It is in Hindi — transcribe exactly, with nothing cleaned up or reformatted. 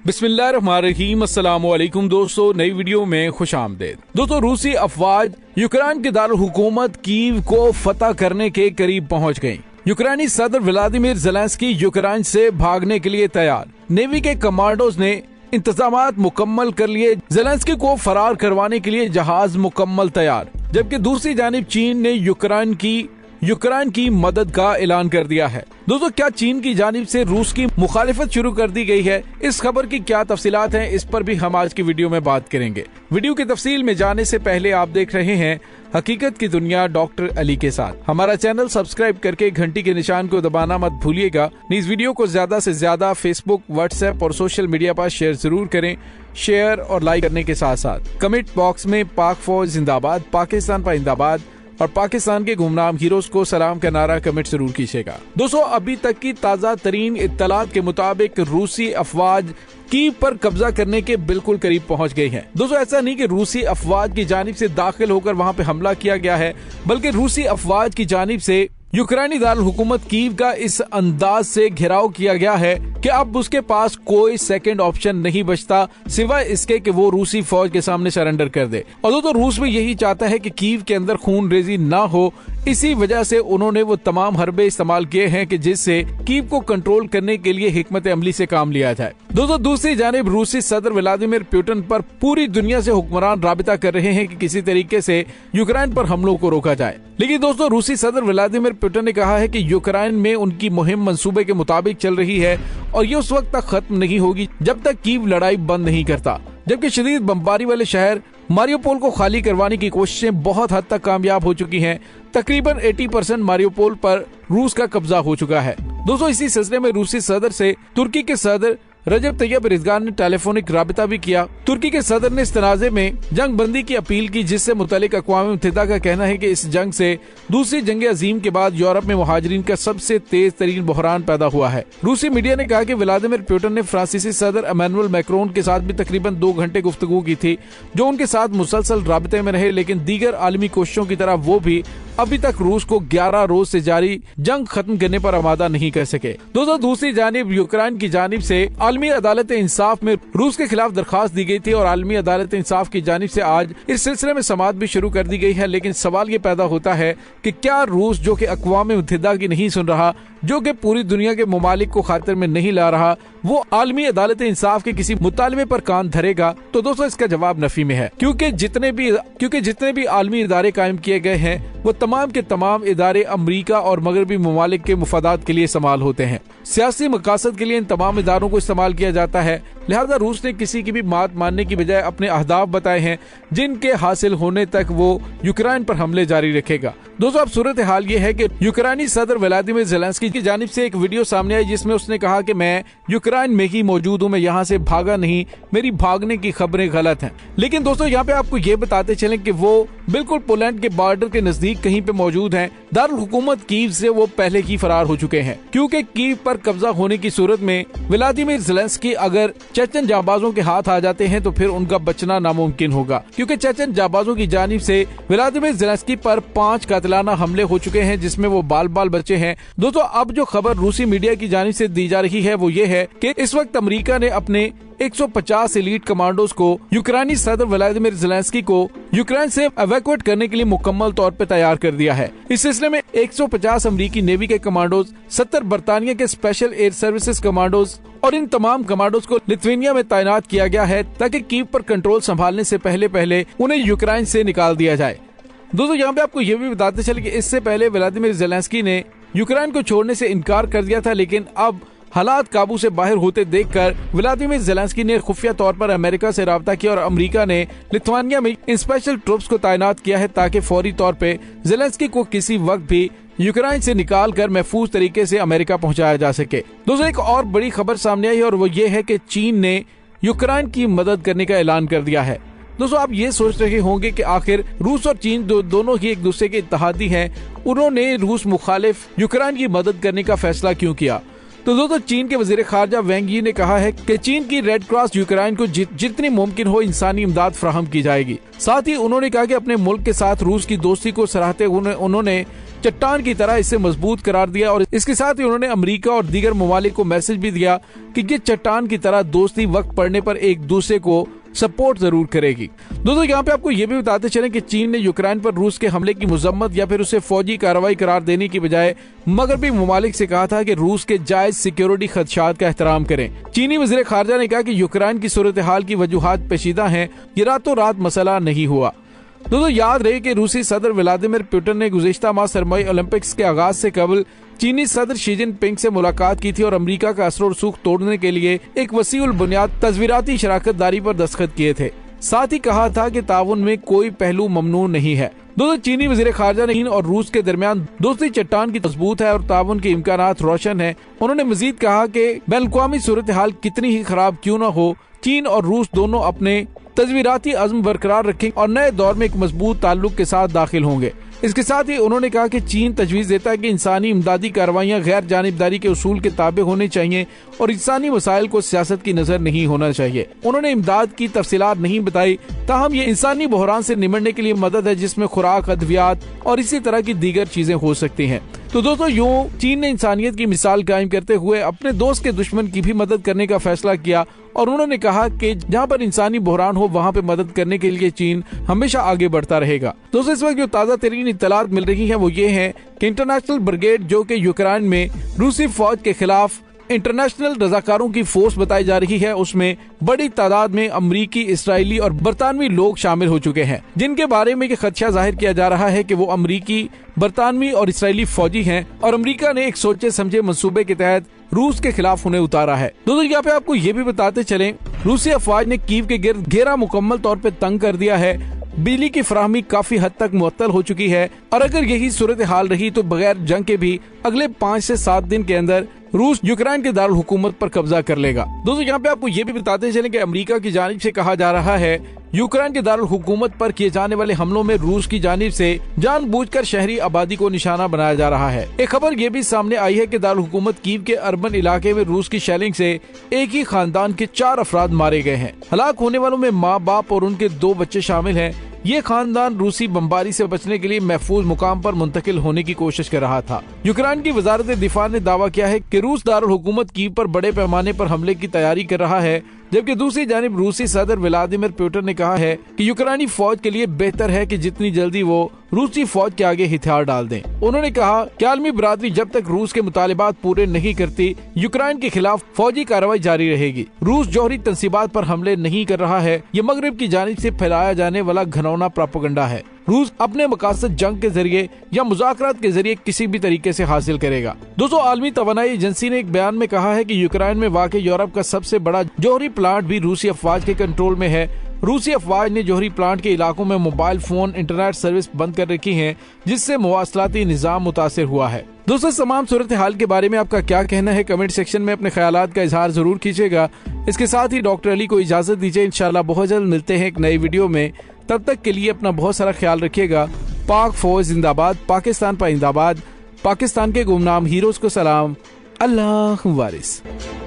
बिस्मिल्लाहिर्रहमानिर्रहीम, अस्सलाम वालेकुम दोस्तों, नई वीडियो में खुश आमदेद। दोस्तों, रूसी अफवाज यूक्रेन के दारुल हुकूमत कीव को फतह करने के करीब पहुंच गयी। यूक्रेनी सदर व्लादिमीर ज़ेलेंस्की यूक्रेन से भागने के लिए तैयार। नेवी के कमांडोज ने इंतजामात मुकम्मल कर लिए। ज़ेलेंस्की को फरार करवाने के लिए जहाज मुकम्मल तैयार। जबकि दूसरी जानिब चीन ने यूक्रेन की यूक्रेन की मदद का ऐलान कर दिया है। दोस्तों, क्या चीन की जानिब से रूस की मुखालिफत शुरू कर दी गई है? इस खबर की क्या तफसीलात हैं, इस पर भी हम आज की वीडियो में बात करेंगे। वीडियो की तफसील में जाने से पहले आप देख रहे हैं हकीकत की दुनिया डॉक्टर अली के साथ। हमारा चैनल सब्सक्राइब करके घंटी के निशान को दबाना मत भूलिएगा। इस वीडियो को ज्यादा से ज्यादा फेसबुक, व्हाट्सएप और सोशल मीडिया पर शेयर जरूर करें। शेयर और लाइक करने के साथ साथ कमेंट बॉक्स में पाक फौज जिंदाबाद, पाकिस्तान पाइंदाबाद और पाकिस्तान के गुमनाम हीरोज को सलाम का नारा कमेंट जरूर कीजिएगा। दोस्तों, अभी तक की ताज़ा तरीन इत्तलात के मुताबिक रूसी अफवाज कीव पर कब्जा करने के बिल्कुल करीब पहुंच गई हैं। दोस्तों, ऐसा नहीं कि रूसी अफवाज की जानिब से दाखिल होकर वहां पे हमला किया गया है, बल्कि रूसी अफवाज की जानिब से यूक्रेनी दारुल हुकूमत कीव का इस अंदाज से घेराव किया गया है कि अब उसके पास कोई सेकंड ऑप्शन नहीं बचता सिवाय इसके कि वो रूसी फौज के सामने सरेंडर कर दे। और दोस्तों, रूस में यही चाहता है कि कीव के अंदर खून रेजी ना हो। इसी वजह से उन्होंने वो तमाम हरबे इस्तेमाल किए हैं कि जिससे कीव को कंट्रोल करने के लिए हिकमत अमली से काम लिया जाए। दोस्तों, दूसरी जानिब रूसी सदर व्लादिमीर पुतिन पर पूरी दुनिया से हुक्मरान राबिता कर रहे हैं कि किसी तरीके से यूक्रेन पर हमलों को रोका जाए। लेकिन दोस्तों, रूसी सदर व्लादिमीर पुतिन ने कहा है कि यूक्रेन में उनकी मुहिम मंसूबे के मुताबिक चल रही है और ये उस वक्त तक खत्म नहीं होगी जब तक कीव लड़ाई बंद नहीं करता। जबकि शदीद बमबारी वाले शहर मारियोपोल को खाली करवाने की कोशिशें बहुत हद तक कामयाब हो चुकी हैं। तकरीबन अस्सी परसेंट मारियोपोल पर रूस का कब्जा हो चुका है। दोस्तों, इसी सिलसिले में रूसी सदर से तुर्की के सदर रजब तैयब एर्दोगान ने टेलीफोनिक राबिता भी किया। तुर्की के सदर ने इस तनाज़े में जंग बंदी की अपील की, जिससे मुतल्लिक अक़वाम मुत्तहिदा का कहना है कि इस जंग से दूसरी जंग अजीम के बाद यूरोप में मुहाजिरीन का सबसे तेज तरीन बहरान पैदा हुआ है। रूसी मीडिया ने कहा कि व्लादिमीर पुतिन ने फ्रांसीसी सदर इमैनुअल मैक्रोन के साथ भी तकरीबन दो घंटे गुफ्तगू की थी, जो उनके साथ मुसलसल राबिते में रहे। लेकिन दीगर आलमी कोशिशों की तरह वो भी अभी तक रूस को ग्यारह रोज से जारी जंग खत्म करने पर आमादा नहीं कर सके। दोस्तों, दूसरी जानिब यूक्रेन की जानिब से आलमी अदालत इंसाफ में रूस के खिलाफ दरखास्त दी गई थी और आलमी अदालत इंसाफ की जानिब से आज इस सिलसिले में समाअत भी शुरू कर दी गई है। लेकिन सवाल ये पैदा होता है कि क्या रूस, जो कि अक़वाम मुत्तहिदा की नहीं सुन रहा, जो कि पूरी दुनिया के ममालिक को खातिर में नहीं ला रहा, वो आलमी अदालत इंसाफ के किसी मुतालबे पर कान धरेगा? तो दोस्तों, इसका जवाब नफी में है, क्योंकि जितने भी क्योंकि जितने भी आलमी इदारे कायम किए गए हैं वो तमाम के तमाम इदारे अमरीका और मगरबी ममालिक के मुफादात के लिए इस्तेमाल होते हैं। सियासी मकासद के लिए इन तमाम इदारों को इस्तेमाल किया जाता है। लिहाजा रूस ने किसी की भी बात मानने की बजाय अपने अहदाफ बताए हैं, जिनके हासिल होने तक वो यूक्रेन पर हमले जारी रखेगा। दोस्तों, अब सूरत हाल ये है कि यूक्रेनी सदर व्लादिमीर ज़ेलेंस्की की जानिब से एक वीडियो सामने आई, जिसमें उसने कहा कि मैं यूक्रेन में ही मौजूद हूँ, मैं यहाँ से भागा नहीं, मेरी भागने की खबरें गलत हैं। लेकिन दोस्तों, यहाँ पे आपको ये बताते चलें कि वो बिल्कुल पोलैंड के बॉर्डर के नजदीक कहीं पे मौजूद हैं। दारुल हुकूमत कीव से वो पहले ही फरार हो चुके हैं, क्योंकि कीव पर कब्जा होने की सूरत में व्लादिमीर ज़ेलेंस्की अगर चेचन जाबाजों के हाथ आ जाते हैं तो फिर उनका बचना नामुमकिन होगा, क्योंकि चेचन जाबाजों की जानिब से व्लादिमीर ज़ेलेंस्की पर पांच कातिलाना हमले हो चुके हैं, जिसमें वो बाल बाल बचे हैं। दोस्तों, अब जो खबर रूसी मीडिया की जानिब से दी जा रही है वो ये है कि इस वक्त अमेरिका ने अपने एक सौ पचास एलीट कमांडोज को यूक्रेनी सदर व्लादिमीर ज़ेलेंस्की को यूक्रेन से एवैक्यूएट करने के लिए मुकम्मल तौर पर तैयार कर दिया है। इस सिलसिले में एक सौ पचास अमरीकी नेवी के कमांडोज, सत्तर बरतानिया के स्पेशल एयर सर्विसेज कमांडोज और इन तमाम कमांडोज को लिथुआनिया में तैनात किया गया है, ताकि कीव पर कंट्रोल संभालने से पहले पहले उन्हें यूक्रेन से निकाल दिया जाए। दोस्तों, यहाँ पे आपको ये भी बताते चले कि इससे पहले व्लादिमीर ज़ेलेंस्की ने यूक्रेन को छोड़ने से इनकार कर दिया था, लेकिन अब हालात काबू से बाहर होते देखकर व्लादिमीर ज़ेलेंस्की ने खुफिया तौर पर अमेरिका से राब्ता किया और अमेरिका ने लिथुआनिया में इन स्पेशल ट्रूप्स को तैनात किया है, ताकि फौरी तौर पे ज़ेलेंस्की को किसी वक्त भी यूक्रेन से निकाल कर महफूज तरीके से अमेरिका पहुंचाया जा सके। दोस्तों, एक और बड़ी खबर सामने आई और वो ये है कि चीन ने यूक्रेन की मदद करने का ऐलान कर दिया है। दोस्तों, आप ये सोच रहे होंगे कि आखिर रूस और चीन दो, दोनों ही एक दूसरे के इत्तेहादी हैं, उन्होंने रूस मुखालिफ यूक्रेन की मदद करने का फैसला क्यों किया? तो दोस्तों, चीन के वजीर खारजा वेंग यी ने कहा है कि चीन की रेड क्रॉस यूक्रेन को जि, जितनी मुमकिन हो इंसानी इमदाद फराहम की जाएगी। साथ ही उन्होंने कहा कि अपने मुल्क के साथ रूस की दोस्ती को सराहते हुए उन्होंने चट्टान की तरह इसे मजबूत करार दिया और इसके साथ ही उन्होंने अमेरिका और दीगर ममालिक को मैसेज भी दिया कि ये चट्टान की तरह दोस्ती वक्त पड़ने पर एक दूसरे को सपोर्ट जरूर करेगी। दोस्तों यहाँ पे आपको ये भी बताते चलें कि चीन ने यूक्रेन पर रूस के हमले की मजम्मत या फिर उसे फौजी कार्रवाई करार देने की बजाय मगरबी ममालिक से कहा था कि रूस के जायज सिक्योरिटी खदशात का एहतराम करें। चीनी वज़ीर खारजा ने कहा कि यूक्रेन की सूरत हाल की वजूहात पेचीदा हैं, ये रातों रात मसला नहीं हुआ। दोस्तों याद रहे कि रूसी सदर व्लादिमीर पुतिन ने गुज़िश्ता माह सरमाई ओलंपिक्स के आगाज से कबल चीनी सदर शी जिनपिंग से मुलाकात की थी और अमेरिका का असर और सूख तोड़ने के लिए एक वसीउल बुनियाद तस्वीराती शराकत दारी पर दस्तखत किए थे। साथ ही कहा था कि ताउन में कोई पहलू ममनू नहीं है। दोस्तों चीनी वज़ीर खारजा ने चीन और रूस के दरमियान दोस्ती चट्टान की मजबूत है और ताउन के इम्कानात रोशन है। उन्होंने मजीद कहा कि बैनुल-अक़वामी सूरत हाल कितनी ही खराब क्यों न हो, चीन और रूस दोनों अपने तस्वीराती अज़्म बरकरार रखेंगे और नए दौर में एक मजबूत ताल्लुक के साथ दाखिल होंगे। इसके साथ ही उन्होंने कहा कि चीन तजवीज़ देता है कि इंसानी इमदादी कार्रवाइयाँ गैर जानिबदारी के उसूल के ताबे होनी चाहिए और इंसानी मसाइल को सियासत की नजर नहीं होना चाहिए। उन्होंने इमदाद की तफसीलात नहीं बताई, ताहम ये इंसानी बहरान से निमटने के लिए मदद है जिसमें खुराक, अद्वियात और इसी तरह की दीगर चीजें हो सकती हैं। तो दोस्तों यूं चीन ने इंसानियत की मिसाल कायम करते हुए अपने दोस्त के दुश्मन की भी मदद करने का फैसला किया और उन्होंने कहा कि जहां पर इंसानी बहरान हो वहां पे मदद करने के लिए चीन हमेशा आगे बढ़ता रहेगा। दोस्तों इस वक्त जो ताज़ा तरीन इत्तलात मिल रही है वो ये है कि इंटरनेशनल ब्रिगेड जो कि यूक्रेन में रूसी फौज के खिलाफ इंटरनेशनल रजाकारों की फोर्स बताई जा रही है, उसमें बड़ी तादाद में अमरीकी, इसराइली और बरतानवी लोग शामिल हो चुके हैं, जिनके बारे में खदशा जाहिर किया जा रहा है कि वो अमरीकी, बरतानवी और इसराइली फौजी हैं और अमेरिका ने एक सोचे समझे मंसूबे के तहत रूस के खिलाफ उन्हें उतारा है। दोस्तों यहाँ पे आपको ये भी बताते चलें, रूसी अफवाज ने कीव के गिर्द घेरा मुकम्मल तौर पे तंग कर दिया है। बिजली की फराहमी काफी हद तक मुअत्तल हो चुकी है और अगर यही सूरत हाल रही तो बगैर जंग के भी अगले पाँच से सात दिन के अंदर रूस यूक्रेन के दारुल हुकूमत पर कब्जा कर लेगा। दोस्तों यहाँ पे आपको ये भी बताते चलें कि अमेरिका की जानिब से कहा जा रहा है यूक्रेन के दारुल हुकूमत पर किए जाने वाले हमलों में रूस की जानिब से जानबूझकर शहरी आबादी को निशाना बनाया जा रहा है। एक खबर ये भी सामने आई है कि दारुल हुकूमत कीव के अर्बन इलाके में रूस की शेलिंग से एक ही खानदान के चार अफराद मारे गए हैं। हलाक होने वालों में माँ बाप और उनके दो बच्चे शामिल हैं। ये खानदान रूसी बमबारी से बचने के लिए महफूज मुकाम पर मुंतकिल होने की कोशिश कर रहा था। यूक्रेन की वजारत दिफा ने दावा किया है कि रूस दारुल हुकूमत कीव पर बड़े पैमाने पर हमले की तैयारी कर रहा है, जबकि दूसरी जानिब रूसी सदर व्लादिमीर पुतिन ने कहा है कि यूक्रेनी फौज के लिए बेहतर है कि जितनी जल्दी वो रूसी फौज के आगे हथियार डाल दें। उन्होंने कहा कि आलमी बरादरी जब तक रूस के मुतालिबात पूरे नहीं करती, यूक्रेन के खिलाफ फौजी कार्रवाई जारी रहेगी। रूस जौहरी तंसीबात पर हमले नहीं कर रहा है, ये मगरब की जानिब से फैलाया जाने वाला घनौना प्रोपेगेंडा है। रूस अपने मकासद जंग के जरिए या मुज़ाकरात के जरिए किसी भी तरीके से हासिल करेगा। दोस्तों आलमी तवानाई एजेंसी ने एक बयान में कहा है कि यूक्रेन में वाक़ यूरोप का सबसे बड़ा जौहरी प्लांट भी रूसी अफवाज के कंट्रोल में है। रूसी अफवाज ने जौहरी प्लांट के इलाकों में मोबाइल फोन, इंटरनेट सर्विस बंद कर रखी है, जिससे मवासलाती निज़ाम मुतासिर हुआ है। दोस्तों तमाम सूरत हाल के बारे में आपका क्या कहना है, कमेंट सेक्शन में अपने ख्यालात का इजहार जरूर कीजिएगा। इसके साथ ही डॉक्टर अली को इजाजत दीजिए, इंशाल्लाह बहुत जल्द मिलते हैं एक नई वीडियो में। तब तक के लिए अपना बहुत सारा ख्याल रखिएगा। पाक फौज जिंदाबाद, पाकिस्तान पाइंदाबाद, पाकिस्तान के गुमनाम हीरोज को सलाम, अल्लाह वारिस।